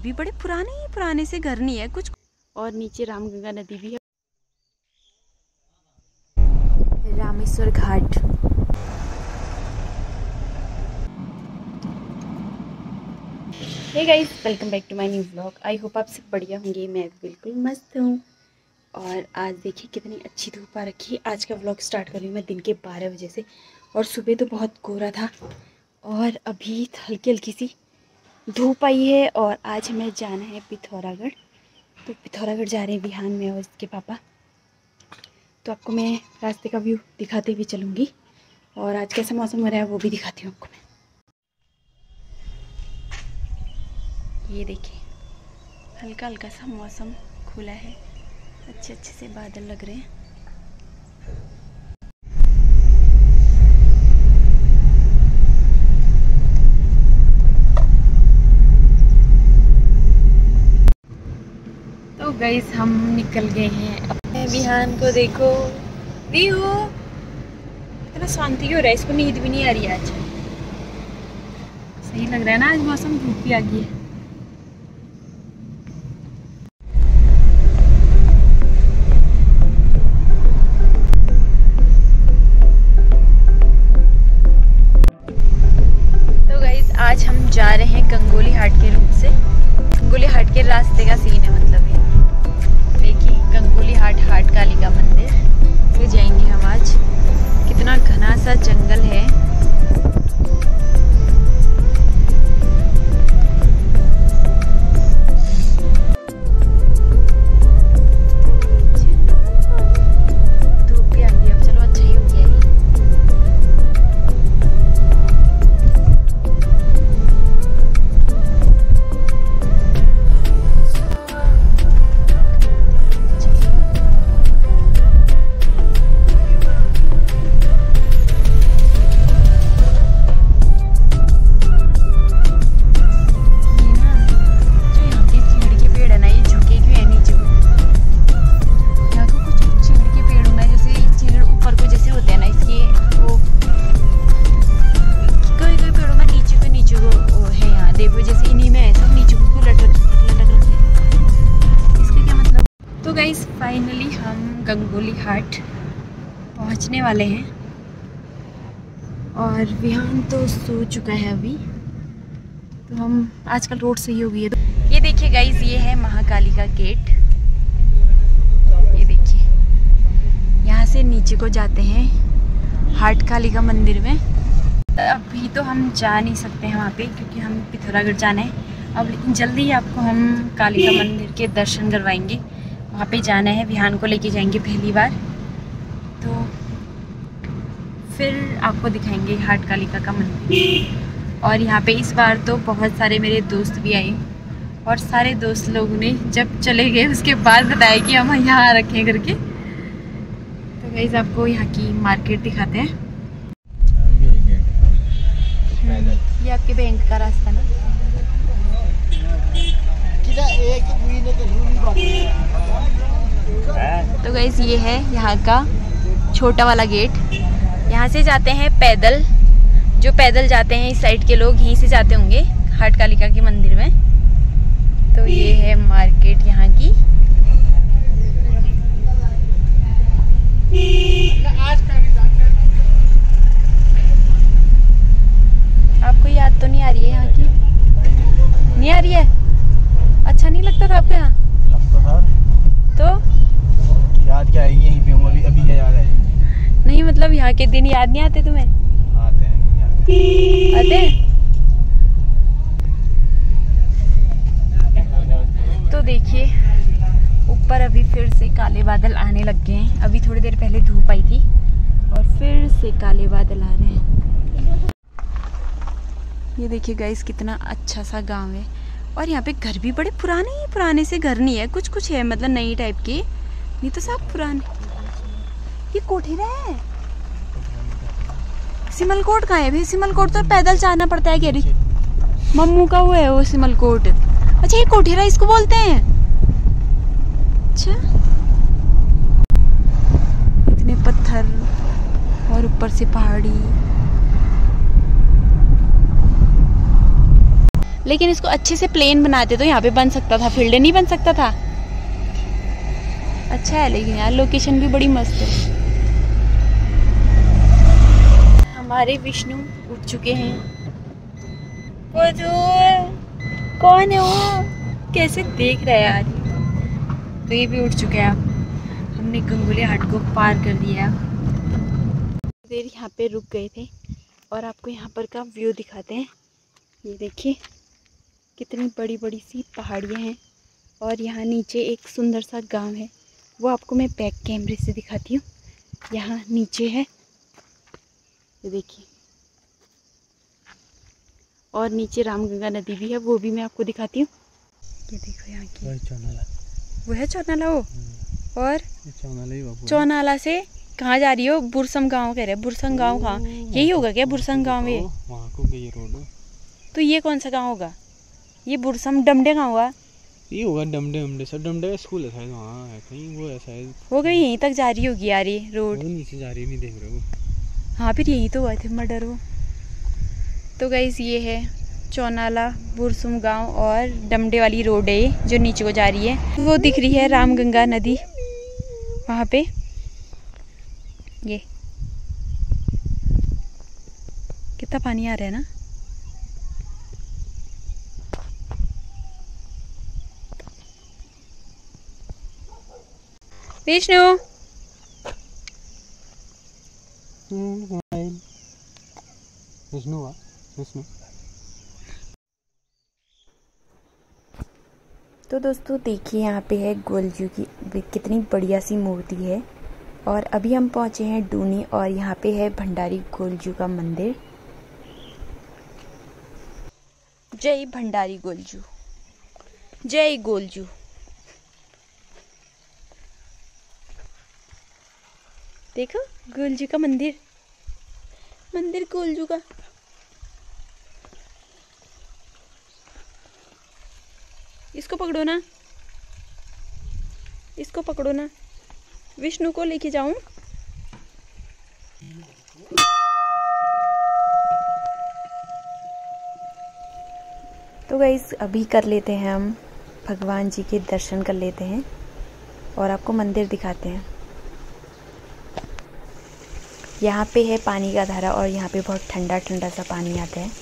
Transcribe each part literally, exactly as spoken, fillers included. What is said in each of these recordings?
भी बड़े पुराने ही पुराने से घर नहीं है कुछ। और नीचे रामगंगा नदी भी है। Rameshwar Ghat. Hey guys, welcome back to my new vlog. I hope आप सब बढ़िया होंगे। मैं बिल्कुल मस्त हूँ। और आज देखिए कितनी अच्छी धूप आ रखी है। आज का व्लॉग स्टार्ट कर रही हूँ मैं दिन के बारह बजे से। और सुबह तो बहुत कोहरा था और अभी हल्की हल्की सी धूप आई है। और आज हमें जाना है पिथौरागढ़। तो पिथौरागढ़ जा रहे हैं विहान में और इसके पापा। तो आपको मैं रास्ते का व्यू दिखाते हुए चलूँगी और आज कैसा मौसम हो रहा है वो भी दिखाती हूँ आपको मैं। ये देखिए हल्का हल्का सा मौसम खुला है, अच्छे अच्छे से बादल लग रहे हैं। तो गाइस हम निकल गए हैं अपने विहान को। देखो व्यू इतना शांति हो रहा है, इसको नींद भी नहीं आ रही है। आज सही लग रहा है ना, आज मौसम धूप भी आ गई है। आज हम जा रहे हैं गंगोली हाट के रूट से। गंगोली हाट के रास्ते का सीन है, मतलब ये देखिए गंगोली हाट, हाट काली का मंदिर से जाएंगे हम आज। कितना घना सा जंगल है। धूप भी आ गई, अब चलो अच्छा ही हो गया है। फाइनली हम गंगोली हाट पहुंचने वाले हैं और विहान तो सो चुका है अभी। तो हम आजकल रोड सही हो गई है। तो ये देखिए गाइस, ये है महाकाली का गेट। ये देखिए यहाँ से नीचे को जाते हैं हाट काली का मंदिर में। अभी तो हम जा नहीं सकते हैं वहाँ पे क्योंकि हम पिथौरागढ़ जाना है अब, लेकिन जल्दी ही आपको हम काली का मंदिर के दर्शन करवाएंगे। वहाँ पे जाना है, विहान को लेके जाएंगे पहली बार। तो फिर आपको दिखाएंगे हाट कालिका का मंदिर। और यहाँ पे इस बार तो बहुत सारे मेरे दोस्त भी आए और सारे दोस्त लोगों ने जब चले गए उसके बाद बताया कि हम यहाँ रखें करके। तो गाइस आपको यहाँ की मार्केट दिखाते हैं। ये आपके बैंक का रास्ता ना। तो गाइस ये है यहाँ का छोटा वाला गेट। यहाँ से जाते हैं पैदल, जो पैदल जाते हैं इस साइड के लोग यहीं से जाते होंगे हाट कालिका के मंदिर में। तो ये है मार्केट यहाँ की। आपको याद तो नहीं आ रही है यहाँ की? नहीं आ रही है? अच्छा नहीं लगता था आपको यहाँ? लगता था। तो याद क्या आएगी यहीं पे हूँ अभी, अभी क्या याद आएगी? नहीं मतलब यहाँ के दिन याद नहीं आते तुम्हें? आते हैं। आते हैं? तो देखिए ऊपर अभी फिर से काले बादल आने लग गए हैं। अभी थोड़ी देर पहले धूप आई थी और फिर से काले बादल आ रहे हैं। ये देखिए गाइस कितना अच्छा सा गांव है। और यहाँ पे घर भी बड़े पुराने ही पुराने से घर नहीं है, कुछ कुछ है मतलब नई टाइप के, नहीं तो सब पुराने। ये कोठेरा है। सिमलकोट कहाँ है भाई? सिमलकोट तो पैदल जाना पड़ता है। कह रही मम्मू का वो है वो सिमलकोट। अच्छा ये कोठेरा इसको बोलते हैं? अच्छा इतने पत्थर और ऊपर से पहाड़ी। लेकिन इसको अच्छे से प्लेन बनाते तो यहाँ पे बन सकता था, फील्ड नहीं बन सकता था। अच्छा है लेकिन यार लोकेशन भी बड़ी मस्त है। हमारे विष्णु उठ चुके हैं। कौन है वो? कैसे देख रहा है यार। तो ये भी उठ चुके हैं। अब हमने गंगोली हाट को पार कर दिया। देर यहाँ पे रुक गए थे और आपको यहाँ पर का व्यू दिखाते हैं। ये देखिए कितनी बड़ी बड़ी सी पहाड़ियाँ हैं और यहाँ नीचे एक सुंदर सा गांव है, वो आपको मैं बैक कैमरे से दिखाती हूँ। यहाँ नीचे है, ये देखिए, और नीचे रामगंगा नदी भी है, वो भी मैं आपको दिखाती हूँ। ये देखो यहाँ की, वो है चौनाला। वो और चौनाला से कहाँ जा रही हो? बुरसम गांव कह रहे हैं। बुरसम गांव कहाँ? यही होगा क्या बुरसम गांव? ये तो ये कौन सा गांव होगा? ये बुरसम डमडे कहाँ हुआ? ये होगा डमडे डमडे सर, डमडे का स्कूल है शायद वहाँ है कहीं, वो है शायद। वो कहीं यहीं तक जा रही होगी यार ये रोड। नीचे जा रही है, नहीं देख रहे हो? हाँ फिर यही तो हुआ थे मर्डर वो। तो गाइस ये है चौनाला बुरसुम गांव और डमडे वाली रोड है जो नीचे को जा रही है। वो दिख रही है रामगंगा नदी वहाँ पे। ये कितना पानी आ रहा है ना। विष्णु विष्णु विष्णु तो दोस्तों देखिए यहाँ पे है गोलजू की कितनी बढ़िया सी मूर्ति है। और अभी हम पहुँचे हैं डूनी और यहाँ पे है भंडारी गोलजू का मंदिर। जय भंडारी गोलजू, जय गोलजू। देखो गोलजू का मंदिर, मंदिर गोलजू का। इसको पकड़ो ना, इसको पकड़ो ना। विष्णु को लेके जाऊं? तो गाइस अभी कर लेते हैं हम भगवान जी के दर्शन कर लेते हैं और आपको मंदिर दिखाते हैं। यहाँ पे है पानी का धारा और यहाँ पे बहुत ठंडा ठंडा सा पानी आता है।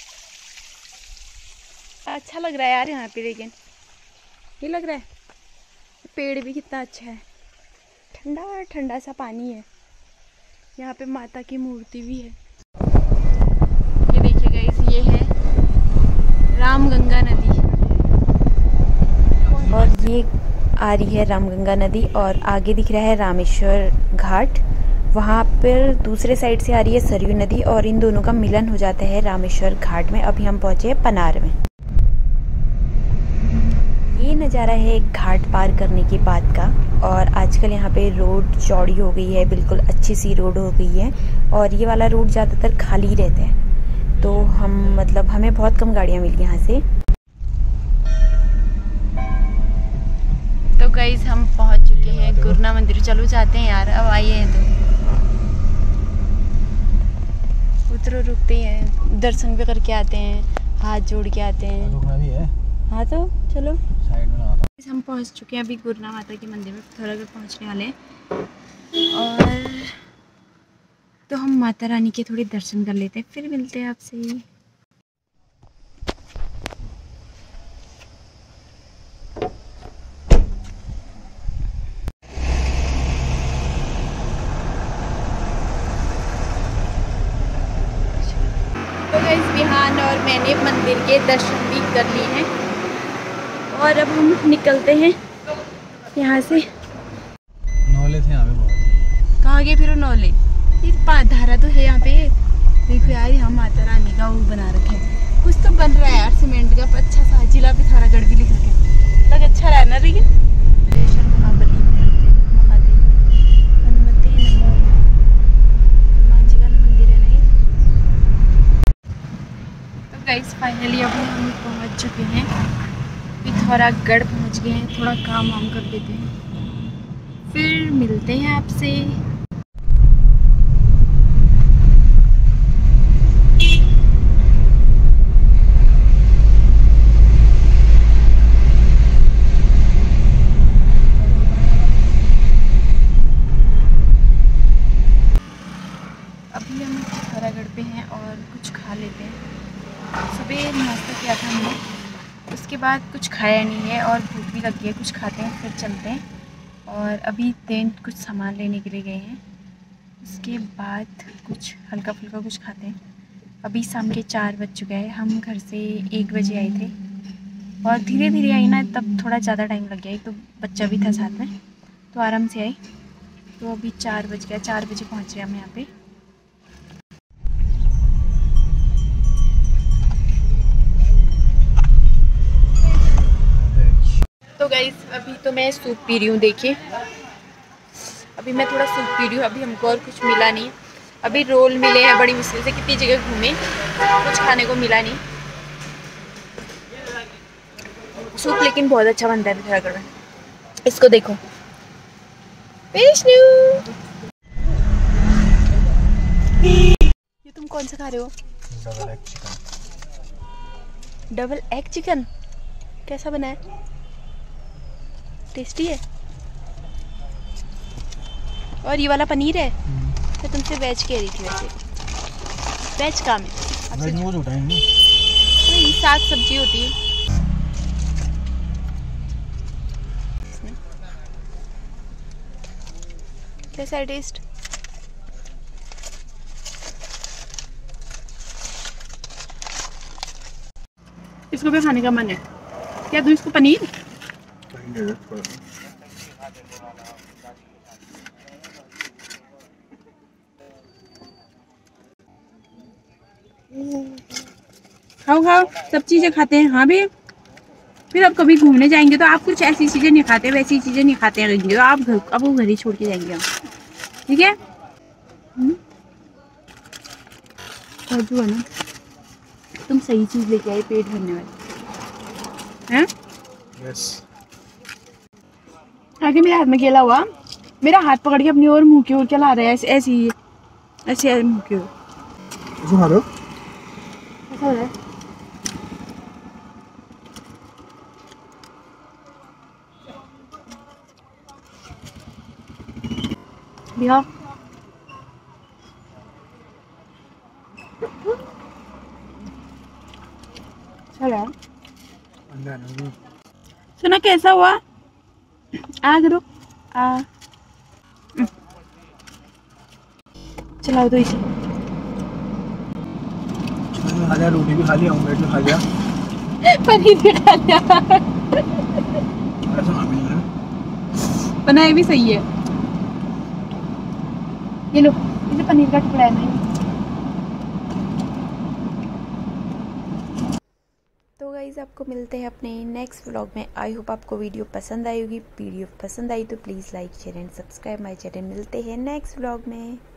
अच्छा लग रहा है यार यहाँ पे, लेकिन ये लग रहा है पेड़ भी कितना अच्छा है, ठंडा ठंडा सा पानी है। यहाँ पे माता की मूर्ति भी है। ये देखिए गाइस, ये है रामगंगा नदी और ये आ रही है रामगंगा नदी और आगे दिख रहा है रामेश्वर घाट। वहाँ पर दूसरे साइड से आ रही है सरयू नदी और इन दोनों का मिलन हो जाता है रामेश्वर घाट में। अभी हम पहुँचे हैं पनार में। ये नज़ारा है घाट पार करने के बाद का। और आजकल यहाँ पे रोड चौड़ी हो गई है, बिल्कुल अच्छी सी रोड हो गई है और ये वाला रोड ज़्यादातर खाली रहता है। तो हम मतलब हमें बहुत कम गाड़ियाँ मिली यहाँ से। तो गाइस हम पहुँच चुके हैं गुरना मंदिर। चलो जाते हैं यार, अब आइए हैं तो उतरो, रुकते हैं, दर्शन भी करके आते हैं, हाथ जोड़ के आते हैं। रुकना भी है। हाँ तो चलो साइड में लगा। हम पहुंच चुके हैं अभी गुरना माता के मंदिर में, थोड़ा देर पहुंचने वाले हैं। और तो हम माता रानी के थोड़े दर्शन कर लेते हैं, फिर मिलते हैं आपसे। तो गाइस बिहान और मैंने मंदिर के दर्शन भी कर लिए हैं और अब हम निकलते हैं यहाँ से। नौले थे यहाँ पे बहुत। कहाँ गए फिर वो नौले? ये धारा तो है यहाँ पे। देखो यार यहाँ माता रानी का वो बना रखे हैं, कुछ तो बन रहा है यार सीमेंट का। अच्छा सा जिला पिथौरागढ़ भी लिख रखे, लग अच्छा रहा है ना। लेकिन महाबली महादेव हनुमते नमो, हनुमान जी का मंदिर है नहीं। तो गाइस फाइनली अभी हम पहुँच चुके हैं पिथौरागढ़, पहुँच गए हैं। थोड़ा काम वाम कर देते हैं, फिर मिलते हैं आपसे। बाद कुछ खाया नहीं है और भूख भी लगी है, कुछ खाते हैं फिर चलते हैं। और अभी दिन कुछ सामान लेने के लिए गए हैं, उसके बाद कुछ हल्का फुल्का कुछ खाते हैं। अभी शाम के चार बज चुके हैं, हम घर से एक बजे आए थे और धीरे धीरे आई ना, तब थोड़ा ज़्यादा टाइम लग गया। एक तो बच्चा भी था साथ में, तो आराम से आई। तो अभी चार बज गया, चार बजे पहुँच गए हम यहाँ पे। तो गाइस अभी तो मैं सूप पी रही हूँ, देखिए अभी मैं थोड़ा सूप पी रही हूँ। अभी हमको और कुछ मिला नहीं। अभी रोल मिले हैं बड़ी मुश्किल से, कितनी जगह घूमे, कुछ खाने को मिला नहीं। सूप लेकिन बहुत अच्छा बनता है पिथौरागढ़ में, इसको देखो। विष्णु, ये तुम कौन सा खा रहे हो? Double egg chicken. Double egg chicken कैसा बना है? टेस्टी है। और ये वाला पनीर है? मैं तुमसे वेज कह रही थी, वैसे वेज काम है आपसे। वेज वो होता है ना, वही साग सब्जी होती है। कैसा है टेस्ट? इसको भी खाने का मन है, क्या दूँ इसको पनीर? खाओ खाओ, सब चीजें खाते हैं। हाँ भी, फिर अब कभी घूमने जाएंगे तो आप कुछ ऐसी चीजें नहीं खाते, वैसी चीजें नहीं खाते हैं, तो आप घर अब वो घर ही छोड़ के जाएंगे हम, ठीक है? और जो है ना, तुम सही चीज लेके आए, पेट भरने वाली हैं। यस। आगे मेरे हाथ में केला हुआ, मेरा हाथ पकड़ के अपनी ओर मुंह की ओर क्या ला रहा है? ऐसे ऐसी ऐसे मुंह की ओर खा रहे हो? ऐसा हो रहा है। भैया चला सुना कैसा हुआ? आ करो आ, चलाओ तो इसे। खा लिया, रोटी भी खा लिया, ऑमलेट भी खा लिया, पनीर भी खा लिया। ऐसा खा लिया। बनाए भी सही है। ये लो, इसे पनीर का टुकड़ा है ना। तो गाइज़ आपको मिलते हैं अपने नेक्स्ट व्लॉग में। आई होप आपको वीडियो पसंद आई होगी। वीडियो पसंद आई तो please like share and subscribe my channel. मिलते हैं नेक्स्ट व्लॉग में।